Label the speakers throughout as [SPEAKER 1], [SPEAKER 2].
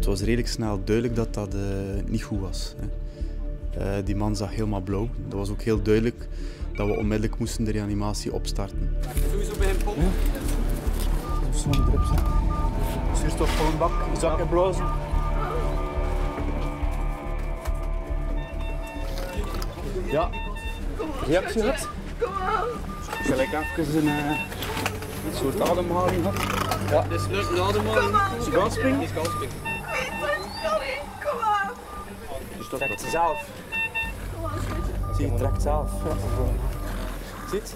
[SPEAKER 1] was redelijk snel duidelijk dat dat niet goed was. Die man zag helemaal blauw. Dat was ook heel duidelijk dat we onmiddellijk moesten de reanimatie opstarten.
[SPEAKER 2] Sowieso bij hem pompen. Ja.
[SPEAKER 3] Zo'n drip zijn. Zuurstof voor een bak, zak en blazen. Ja. Reactie gehad? Gelijk even een soort ademhaling gehad. Ja.
[SPEAKER 2] Dit is lucht de ademhaling.
[SPEAKER 3] Is je gaan springen?
[SPEAKER 2] Is gaan springen.
[SPEAKER 4] Kom aan.
[SPEAKER 3] Dus dat trekt zelf. Zie je, trekt zelf. Zit.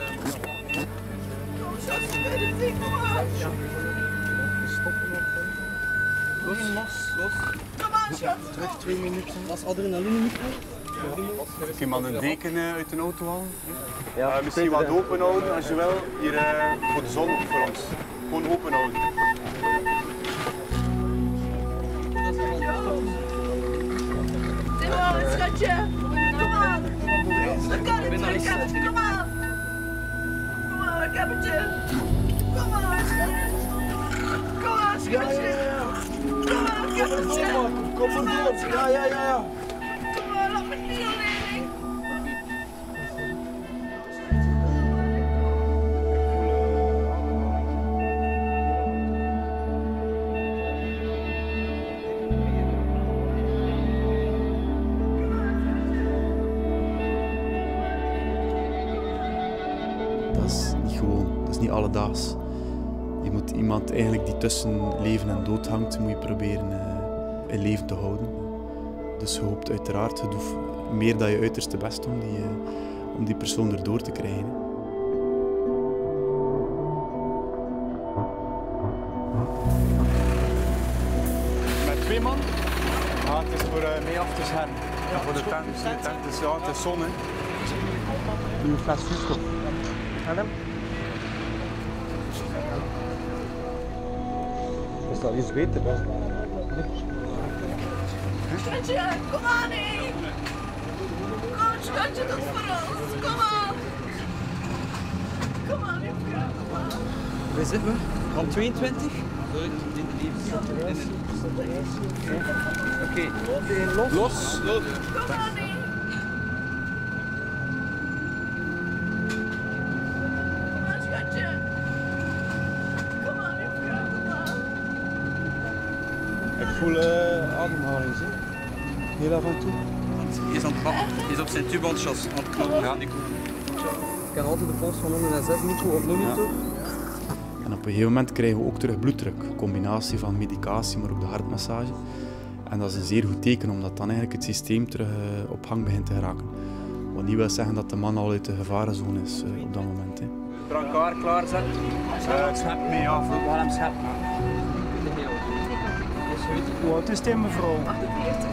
[SPEAKER 2] Los.
[SPEAKER 4] Kom aan, schat.
[SPEAKER 2] Terug 2 minuten. Dat is adrenaline.
[SPEAKER 3] Kun je maar een deken uit de auto halen? Ja, misschien wat open houden als je wil. Hier voor de zon voor ons. Gewoon open houden.
[SPEAKER 4] Timon, schatje. Kom aan. Dat kan het, ik heb het. Kom aan. Kom aan, ik heb het je. Kom aan, schatje. Kom aan, schatje. Kom aan, ik heb het je.
[SPEAKER 3] Kom maar door. Ja.
[SPEAKER 4] Kom aan, laat me niet alleen.
[SPEAKER 1] Dat is niet gewoon, dat is niet alledaags. Je moet iemand eigenlijk die tussen leven en dood hangt, moet je proberen in leven te houden. Dus je hoopt uiteraard, je doet meer dan je uiterste best om die persoon erdoor te krijgen.
[SPEAKER 3] Met 2 man? Ja, het is voor mee af te schermen. Ja, voor de tent. Dus ja, het is zon. Doe een fles zuurstof. En hem? Is dat iets beter?
[SPEAKER 4] Schatje, kom aan, hé. Kom, schatje, dat is voor ons. Kom aan. Kom aan, liefje. Kom aan.
[SPEAKER 2] Waar zitten we? Van 22? Oké.
[SPEAKER 3] Los.
[SPEAKER 4] Kom aan, hé. Kom aan, schatje. Kom aan, liefje. Kom aan.
[SPEAKER 3] Ik voel ademhaling. Heel af en toe.
[SPEAKER 2] Hij is aan het bakken. Hij is op zijn tubandjas aan het knallen. Ja, Nico.
[SPEAKER 5] Ik kan altijd de pols van 106 Nico op monitor.
[SPEAKER 1] En op een gegeven moment krijgen we ook terug bloeddruk. Een combinatie van medicatie, maar ook de hartmassage. En dat is een zeer goed teken, omdat dan eigenlijk het systeem terug op gang begint te geraken. Wat niet wil zeggen dat de man al uit de gevarenzone is op dat moment.
[SPEAKER 3] Brancard klaarzetten. Schep mee, ja. Waar hem schep.
[SPEAKER 6] Hoe oud is het, mevrouw?
[SPEAKER 4] 48.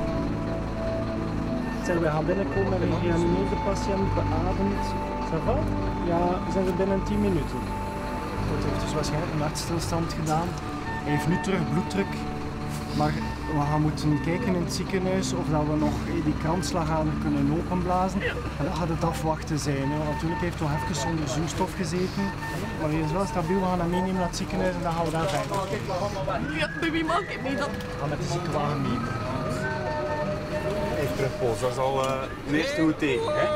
[SPEAKER 6] Zijn we gaan binnenkomen en een gereanimeerde patiënt beademd? Ça va? Ja, zijn we binnen 10 minuten. Goed, hij heeft dus waarschijnlijk een hartstilstand gedaan. Hij heeft nu terug bloeddruk. Maar we gaan moeten kijken in het ziekenhuis of dat we nog die kransslagader kunnen openblazen. En dat gaat het afwachten zijn. Hè. Natuurlijk heeft hij nog even zonder zuurstof gezeten. Maar hij is wel stabiel, we gaan hem meenemen naar het ziekenhuis en dan gaan we daar verder.
[SPEAKER 4] Ja, baby, maak ik niet dat.
[SPEAKER 6] We gaan met de ziekenwagen mee.
[SPEAKER 3] Hij heeft terugpols, dat is al een eerste goed teken. Hè?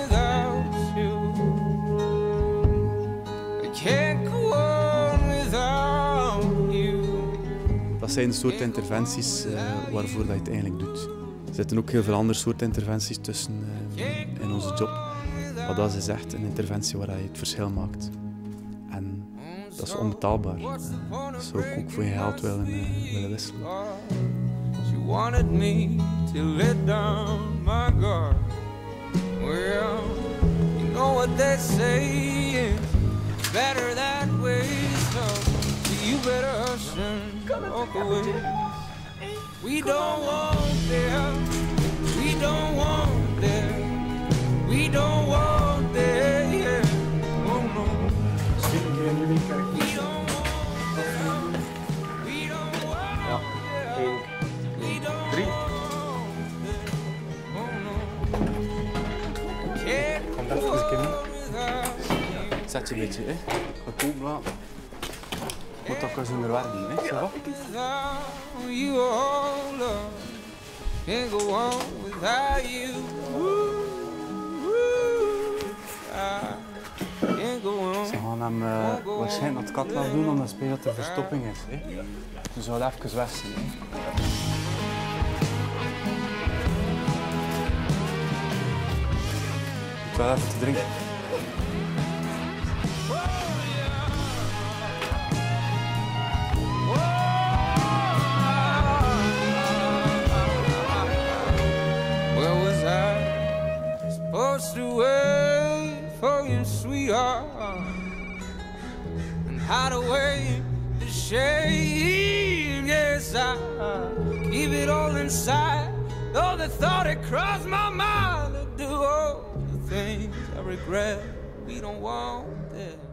[SPEAKER 1] Dat zijn de soort interventies waarvoor dat je het eigenlijk doet. Er zitten ook heel veel andere soorten interventies tussen in onze job. Maar dat is echt een interventie waar je het verschil maakt. En dat is onbetaalbaar. Dat zou ik ook voor je geld willen wisselen.
[SPEAKER 7] She wanted me to let down my guard. Well, you know what they say is better that way, so you better hush and walk away. We don't want them, we don't want them, we don't want them, yeah. Oh no. We don't want them, we don't want
[SPEAKER 3] Ja, 1, 3. Kom dat even een keer mee. Zet je een beetje, hè. Ga het open laten. Moet dat kunnen werken, hè. Zo.
[SPEAKER 7] you all love. Can't go on without you.
[SPEAKER 3] Ze gaan hem waarschijnlijk naar het katlas doen om te spelen dat er verstopping is. Hè. Ze zouden even weg zijn. Hè. Ik wil even te drinken.
[SPEAKER 7] Where was I supposed to wait for you, sweetheart, and hide away the shame? Yes, I keep it all inside, though the thought it crossed my mind to do all the things I regret. We don't want this.